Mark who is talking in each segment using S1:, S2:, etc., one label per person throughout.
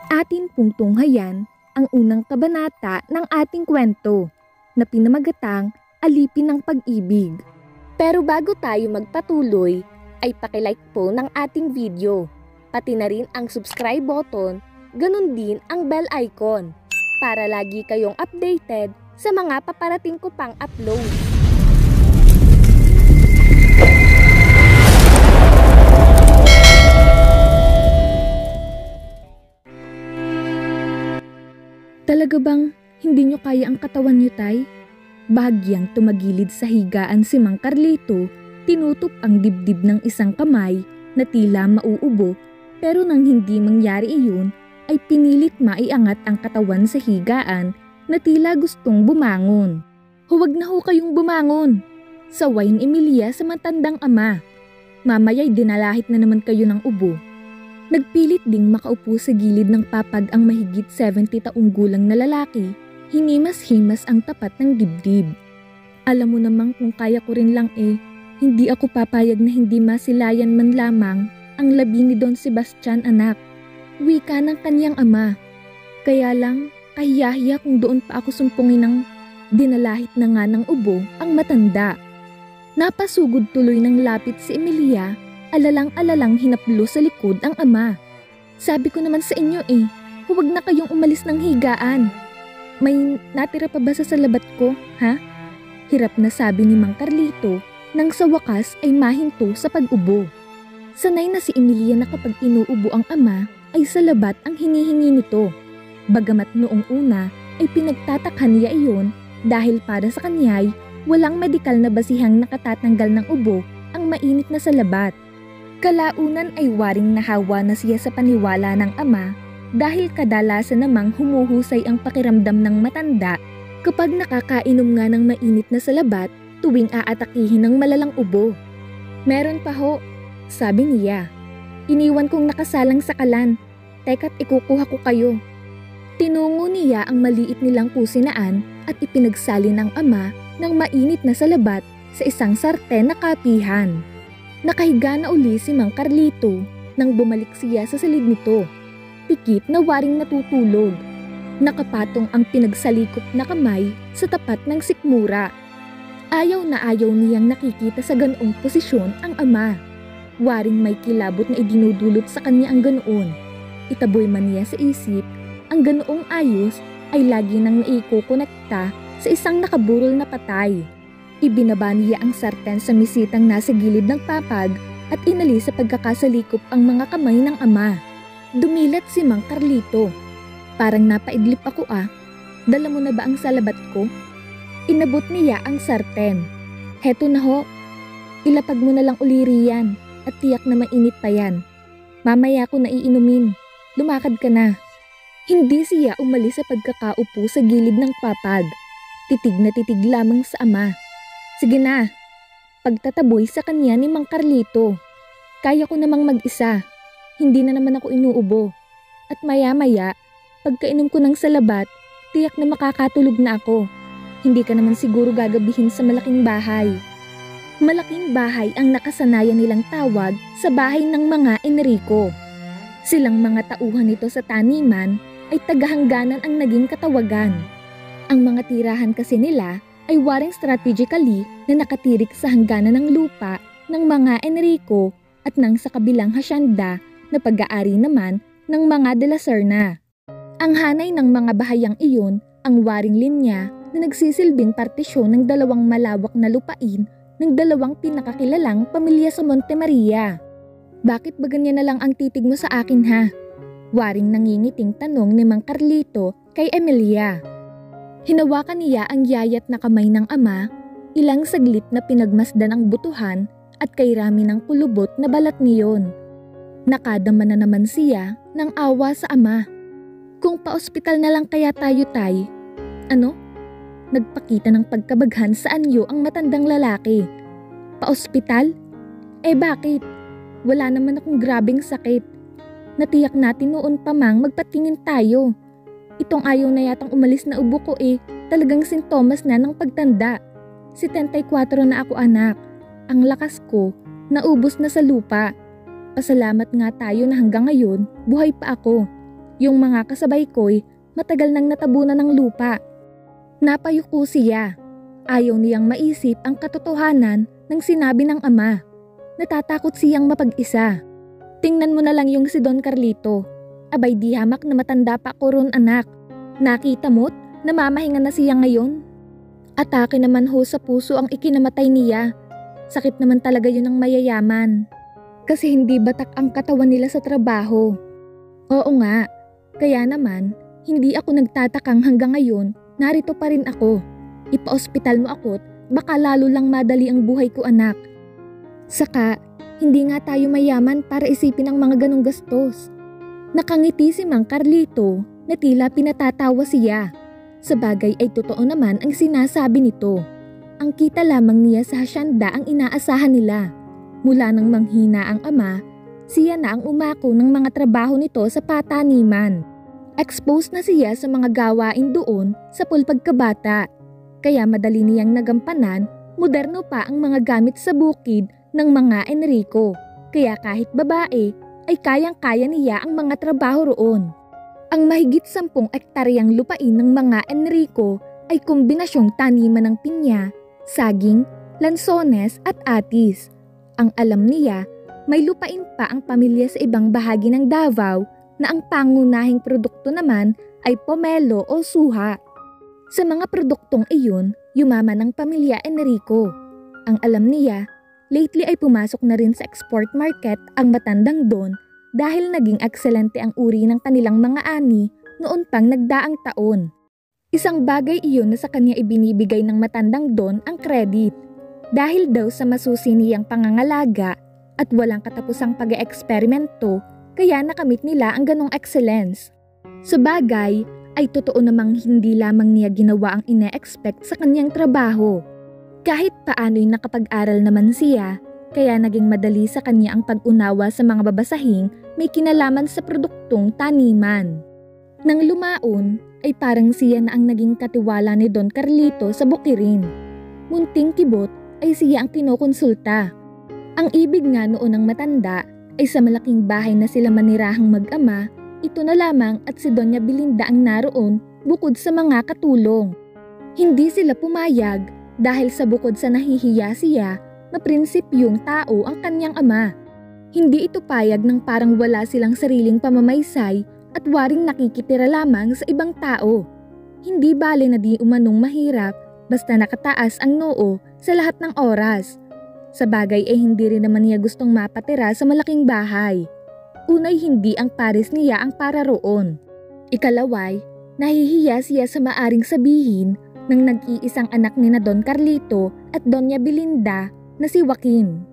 S1: Atin pong tunghayan ang unang kabanata ng ating kwento na pinamagatang Alipin ng Pag-ibig. Pero bago tayo magpatuloy, ay pakilike po ng ating video, pati na rin ang subscribe button, ganun din ang bell icon, para lagi kayong updated sa mga paparating ko pang upload. Talaga bang hindi nyo kaya ang katawan nyo, Tay? Bahagyang tumagilid sa higaan si Mang Carlito, tinutup ang dibdib ng isang kamay na tila mauubo, pero nang hindi mangyari iyon ay pinilit maiangat ang katawan sa higaan na tila gustong bumangon. Huwag na ho kayong bumangon! Saway ni Emilia sa matandang ama. Mamaya'y dinalahit na naman kayo ng ubo. Nagpilit ding makaupo sa gilid ng papag ang mahigit 70 taong gulang na lalaki. Hinimas-himas ang tapat ng dibdib. Alam mo namang kung kaya ko rin lang hindi ako papayag na hindi masilayan man lamang ang labi ni Don Sebastian, anak. Wika ng kanyang ama. Kaya lang, kahiyahiya kung doon pa ako sumpungin ng dinalahit na nga ng ubo ang matanda. Napasugod tuloy ng lapit si Emilia, alalang-alalang hinaplo sa likod ang ama. Sabi ko naman sa inyo huwag na kayong umalis ng higaan. May natira pa ba sa salabat ko, ha? Hirap na sabi ni Mang Carlito nang sa wakas ay mahinto sa pag-ubo. Sanay na si Emilia na kapag inuubo ang ama ay salabat ang hinihingi nito. Bagamat noong una ay pinagtatakhan niya iyon dahil para sa kanya'y walang medikal na basihang nakatatanggal ng ubo ang mainit na salabat. Kalaunan ay waring nahawa na siya sa paniwala ng ama dahil kadalasan namang humuhusay ang pakiramdam ng matanda kapag nakakainom nga ng mainit na salabat tuwing aatakihin ng malalang ubo. Meron pa ho, sabi niya. Iniwan kong nakasalang sa kalan, teka't ikukuha ko kayo. Tinungo niya ang maliit nilang kusinaan at ipinagsali ng ama ng mainit na salabat sa isang sarten na kapihan. Nakahiga na uli si Mang Carlito nang bumalik siya sa silid nito. Pikit na waring natutulog. Nakapatong ang pinagsalikop na kamay sa tapat ng sikmura. Ayaw na ayaw niyang nakikita sa ganoong posisyon ang ama. Waring may kilabot na idinudulot sa kanya ang ganoon. Itaboy man niya sa isip, ang ganoong ayos ay lagi nang naikokonekta sa isang nakaburol na patay. Ibinaba niya ang sarten sa misitang nasa gilid ng papag at inalis sa pagkakasalikop ang mga kamay ng ama. Dumilat si Mang Carlito. Parang napaidlip ako Dala mo na ba ang salabat ko? Inabot niya ang sarten. Heto na ho. Ilapag mo na lang uli riyan at tiyak na mainit pa yan. Mamaya ko na iinumin. Lumakad ka na. Hindi siya umalis sa pagkakaupo sa gilid ng papag. Titig na titig lamang sa ama. Sige na. Pagtataboy sa kanya ni Mang Carlito. Kaya ko namang mag-isa. Hindi na naman ako inuubo. At maya-maya, pagkainom ko ng salabat, tiyak na makakatulog na ako. Hindi ka naman siguro gagabihin sa malaking bahay. Malaking bahay ang nakasanayan nilang tawag sa bahay ng mga Enrico. Silang mga tauhan nito sa taniman ay tagahangganan ang naging katawagan. Ang mga tirahan kasi nila ay waring strategically na nakatirik sa hangganan ng lupa ng mga Enrico at nang sa kabilang hasyenda na pag-aari naman ng mga de la Serna. Ang hanay ng mga bahayang iyon ang waring linya na nagsisilbing partisyon ng dalawang malawak na lupain ng dalawang pinakakilalang pamilya sa Monte Maria. Bakit ba ganyan na lang ang titig mo sa akin, ha? Waring nangingiting tanong ni Mang Carlito kay Emilia. Hinawakan niya ang yayat na kamay ng ama, ilang saglit na pinagmasdan ang butuhan at kay rami ng kulubot na balat niyon. Nakadama na naman siya ng awa sa ama. Kung pa-ospital na lang kaya tayo, Tay. Ano? Nagpakita ng pagkabaghan sa anyo ang matandang lalaki. Pa-ospital? Bakit? Wala naman akong grabeng sakit. Natiyak natin noon pa mang magpatingin tayo. Itong ayaw na yatang umalis na ubo ko talagang sintomas na ng pagtanda. 74 na ako, anak. Ang lakas ko, naubos na sa lupa. Pasalamat nga tayo na hanggang ngayon, buhay pa ako. Yung mga kasabay ko'y matagal nang natabunan ng lupa. Napayuko siya. Ayaw niyang maisip ang katotohanan ng sinabi ng ama. Natatakot siyang mapag-isa. Tingnan mo na lang yung si Don Carlito. Abay di hamak na matanda pa ko ron anak. Nakita mo't namamahinga na siya ngayon. Atake naman ho sa puso ang ikinamatay niya. Sakit naman talaga yun ng mayayaman. Kasi hindi batak ang katawan nila sa trabaho. Oo nga, kaya naman hindi ako nagtatakang hanggang ngayon narito pa rin ako. Ipa-ospital mo ako't baka lalo lang madali ang buhay ko anak. Saka, hindi nga tayo mayaman para isipin ang mga ganong gastos. Nakangiti si Mang Carlito na tila pinatatawa siya. Sabagay ay totoo naman ang sinasabi nito. Ang kita lamang niya sa hasyenda ang inaasahan nila. Mula nang manghina ang ama, siya na ang umako ng mga trabaho nito sa pataniman. Exposed na siya sa mga gawain doon sa pagkabata. Kaya madali niyang nagampanan, moderno pa ang mga gamit sa bukid ng mga Enrico. Kaya kahit babae, ay kayang-kaya niya ang mga trabaho roon. Ang mahigit 10 ektaryang lupain ng mga Enrico ay kombinasyong taniman ng pinya, saging, lansones at atis. Ang alam niya, may lupain pa ang pamilya sa ibang bahagi ng Davao na ang pangunahing produkto naman ay pomelo o suha. Sa mga produktong iyon, yumaman ang pamilya Enrico. Ang alam niya, lately ay pumasok na rin sa export market ang Matandang Don dahil naging ekselente ang uri ng kanilang mga ani noon pang nagdaang taon. Isang bagay iyon na sa kanya ibinibigay ng Matandang Don ang credit. Dahil daw sa masusi niyang pangangalaga at walang katapusang pag-eeksperimento, kaya nakamit nila ang ganong excellence. Sa bagay, ay totoo namang hindi lamang niya ginawa ang ine-expect sa kanyang trabaho. Kahit paano'y nakapag-aral naman siya, kaya naging madali sa kanya ang pag-unawa sa mga babasahing may kinalaman sa produktong taniman. Nang lumaon, ay parang siya na ang naging katiwala ni Don Carlito sa bukirin. Munting kibot ay siya ang kinokonsulta. Ang ibig nga noon ng matanda ay sa malaking bahay na sila manirahang mag-ama, ito na lamang at si Doña Belinda ang naroon bukod sa mga katulong. Hindi sila pumayag dahil sa bukod sa nahihiya siya, maprinsipyong tao ang kanyang ama. Hindi ito payag ng parang wala silang sariling pamamaysay at waring nakikitira lamang sa ibang tao. Hindi bale na di umanong mahirap basta nakataas ang noo sa lahat ng oras. Sa bagay ay hindi rin naman niya gustong mapatira sa malaking bahay. Unay hindi ang pares niya ang para roon. Ikalaway, nahihiya siya sa maaring sabihin ng nag-iisang anak ni na Don Carlito at Doña Belinda na si Joaquin.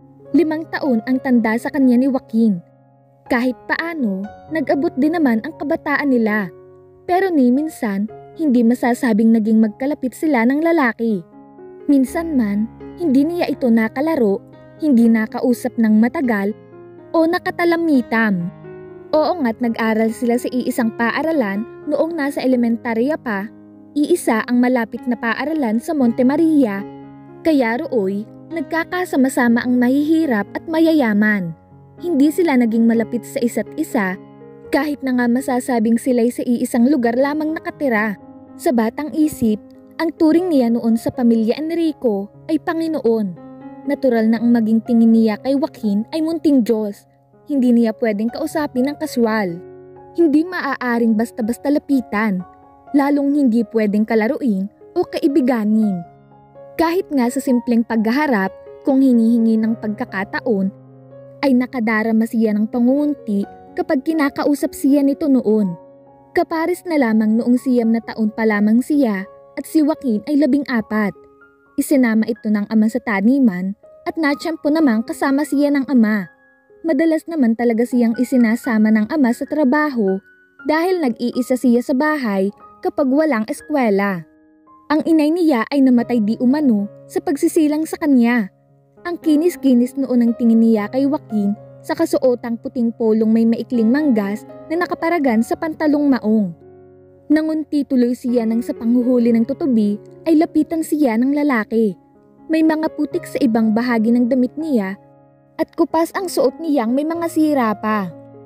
S1: 5 taon ang tanda sa kanya ni Joaquin. Kahit paano, nag-abot din naman ang kabataan nila. Pero ni minsan, hindi masasabing naging magkalapit sila ng lalaki. Minsan man, hindi niya ito nakalaro, hindi nakausap ng matagal, o nakatalamitam. Oo nga't nag-aral sila sa iisang paaralan noong nasa elementarya pa, iisa ang malapit na paaralan sa Monte Maria, kaya rooy, nagkakasama-sama ang mahihirap at mayayaman. Hindi sila naging malapit sa isa't isa, kahit na nga masasabing sila'y sa iisang lugar lamang nakatira. Sa batang isip, ang turing niya noon sa pamilya Enrico ay Panginoon. Natural na ang maging tingin niya kay Joaquin ay munting Diyos. Hindi niya pwedeng kausapin ng kaswal. Hindi maaaring basta-basta lapitan. Lalong hindi pwedeng kalaruin o kaibiganin. Kahit nga sa simpleng paghaharap, kung hinihingi ng pagkakataon, ay nakadarama siya ng pangungunti kapag kinakausap siya nito noon. Kapares na lamang noong 9 na taon pa lamang siya at si Joaquin ay 14. Isinama ito ng ama sa taniman at natsyempo namang kasama siya ng ama. Madalas naman talaga siyang isinasama ng ama sa trabaho dahil nag-iisa siya sa bahay kapag walang eskwela. Ang inay niya ay namatay di umano sa pagsisilang sa kanya. Ang kinis-kinis noon ang tingin niya kay Joaquin sa kasuotang puting polong may maikling manggas na nakaparagan sa pantalong maong. Nangunti tuloy siya nang sa panghuhuli ng tutubi ay lapitan siya ng lalaki. May mga putik sa ibang bahagi ng damit niya at kupas ang suot niyang may mga sira pa.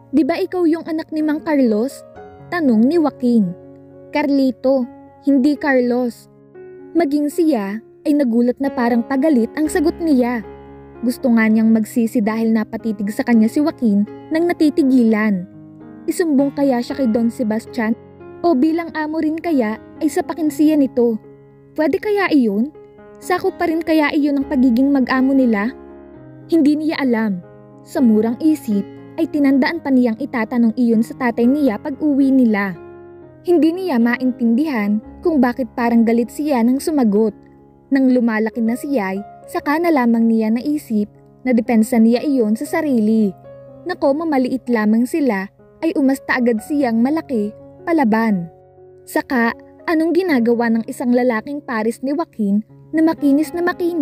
S1: "Di ba ikaw yung anak ni Mang Carlos?" tanong ni Joaquin. "Carlito, hindi Carlos." Maging siya ay nagulat na parang pagalit ang sagot niya. Gusto nga niyang magsisi dahil napatitig sa kanya si Joaquin nang natitigilan. Isumbong kaya siya kay Don Sebastian o bilang amo rin kaya ay sapakin siya nito? Pwede kaya iyon? Sakop pa rin kaya iyon ang pagiging mag-amo nila? Hindi niya alam. Sa murang isip ay tinandaan pa niyang itatanong iyon sa tatay niya pag uwi nila. Hindi niya maintindihan kung bakit parang galit siya nang sumagot. Nang lumalaki na siya, saka na lamang niya naisip na depensa niya iyon sa sarili. Nako, mamaliit lamang sila ay umasta agad siyang malaki, palaban. Saka, anong ginagawa ng isang lalaking pares ni Joaquin na makinis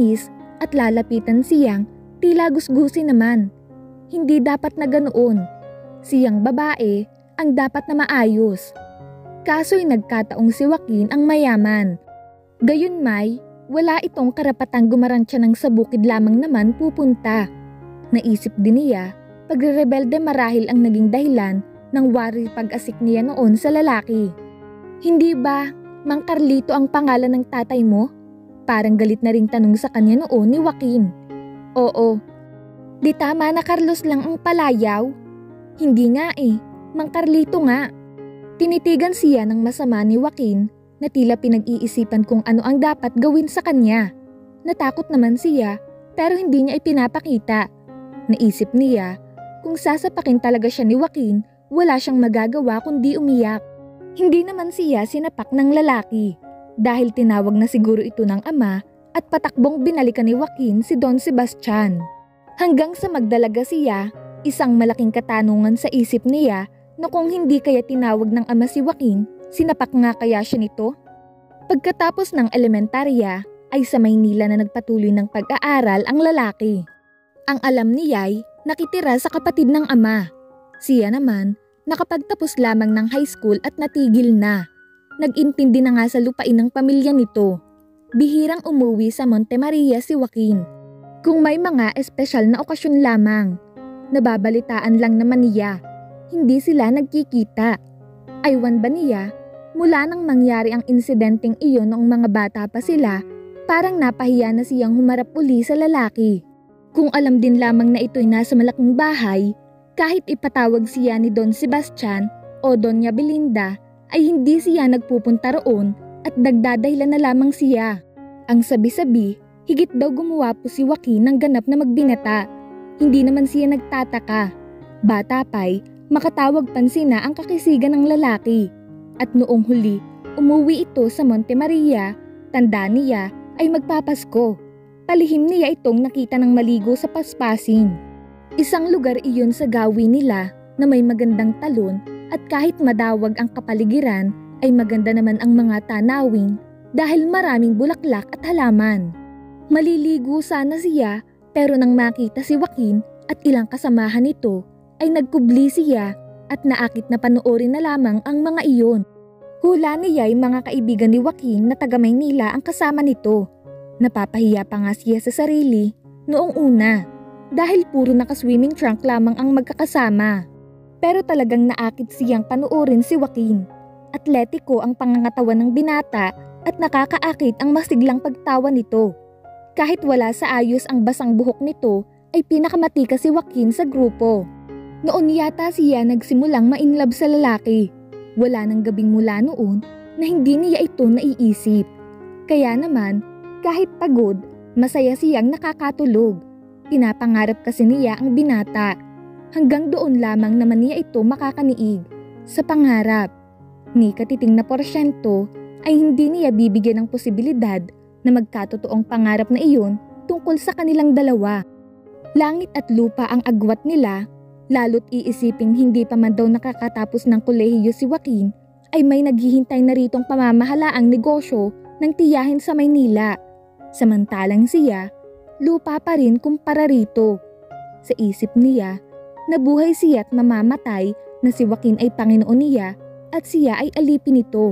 S1: at lalapitan siyang tila gusgusin naman? Hindi dapat na ganoon. Siyang babae ang dapat na maayos. Kaso'y nagkataong si Joaquin ang mayaman. Gayunmay, wala itong karapatang gumarantya ng sa bukid lamang naman pupunta. Naisip din niya, pagre-rebelde marahil ang naging dahilan ng wari pag-asik niya noon sa lalaki. "Hindi ba, Mang Carlito ang pangalan ng tatay mo?" Parang galit na ring tanong sa kanya noon ni Joaquin. "Oo." "Di tama na Carlos lang ang palayaw?" "Hindi nga Mang Carlito nga." Tinitigan siya ng masama ni Joaquin na tila pinag-iisipan kung ano ang dapat gawin sa kanya. Natakot naman siya pero hindi niya ipinapakita. Naisip niya, kung sasapakin talaga siya ni Joaquin, wala siyang magagawa kundi umiyak. Hindi naman siya sinapak ng lalaki dahil tinawag na siguro ito ng ama at patakbong binalikan ni Joaquin si Don Sebastian. Hanggang sa magdalaga siya, isang malaking katanungan sa isip niya na kung hindi kaya tinawag ng ama si Joaquin, sinapak nga kaya siya nito? Pagkatapos ng elementarya ay sa Maynila na nagpatuloy ng pag-aaral ang lalaki. Ang alam niya'y nakitira sa kapatid ng ama. Siya naman nakapagtapos lamang ng high school at natigil na. Nag-intindi na nga sa lupain ng pamilya nito. Bihirang umuwi sa Monte Maria si Joaquin. Kung may mga espesyal na okasyon lamang, nababalitaan lang naman niya. Hindi sila nagkikita. Aywan ba niya, mula nang mangyari ang insidenteng iyon noong mga bata pa sila, parang napahiya na siyang humarap uli sa lalaki. Kung alam din lamang na ito'y nasa malaking bahay, kahit ipatawag siya ni Don Sebastian o Doña Belinda, ay hindi siya nagpupunta roon at dagdadahilan na lamang siya. Ang sabi-sabi, higit daw gumawa po si Joaquin ng ganap na magbinata. Hindi naman siya nagtataka. Bata pa'y makatawag pansin na ang kakisigan ng lalaki. At noong huli, umuwi ito sa Monte Maria, tanda niya ay magpapasko. Palihim niya itong nakita ng maligo sa paspasin. Isang lugar iyon sa gawi nila na may magandang talon at kahit madawag ang kapaligiran ay maganda naman ang mga tanawing dahil maraming bulaklak at halaman. Maliligo sana siya pero nang makita si Joaquin at ilang kasamahan nito, ay nagkubli siya at naakit na panoorin na lamang ang mga iyon. Hula niya'y mga kaibigan ni Joaquin na taga Maynila ang kasama nito. Napapahiya pa nga siya sa sarili noong una dahil puro naka-swimming trunk lamang ang magkakasama. Pero talagang naakit siyang panoorin si Joaquin. Atletiko ang pangangatawan ng binata at nakakaakit ang masiglang pagtawa nito. Kahit wala sa ayos ang basang buhok nito, ay pinakamatika si Joaquin sa grupo. Noon yata siya nagsimulang ma-inlove sa lalaki. Wala nang gabing mula noon na hindi niya ito naiisip. Kaya naman, kahit pagod, masaya siyang nakakatulog. Pinapangarap kasi niya ang binata. Hanggang doon lamang naman niya ito makakaniig. Sa pangarap, ni katiting na porsyento ay hindi niya bibigyan ng posibilidad na magkatotoong pangarap na iyon tungkol sa kanilang dalawa. Langit at lupa ang agwat nila. Lalo't iisiping hindi pa man daw nakakatapos ng kolehiyo si Joaquin, ay may naghihintay na ritong pamamahalaang negosyo ng tiyahin sa Maynila. Samantalang siya, lupa pa rin kumpara rito. Sa isip niya, nabuhay siya at mamamatay na si Joaquin ay Panginoon niya at siya ay alipin nito.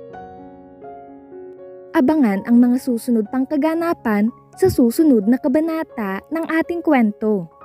S1: Abangan ang mga susunod pang kaganapan sa susunod na kabanata ng ating kwento.